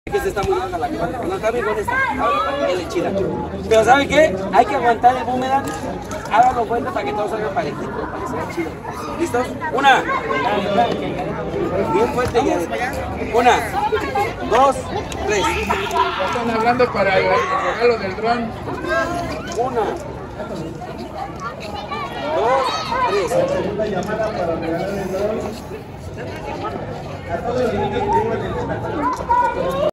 Que se está muy baja la cámara. No, cambie con esta. Él es chida. Pero ¿sabe qué? Hay que aguantar el boomerang. Háganlo cuenta para que todo salga parejito, para que sea chido. ¿Listos? Una. Bien fuerte, ya. Una, dos, tres. Están hablando para el regalo del dron. Una, dos, tres. Segunda llamada para regalar el dron.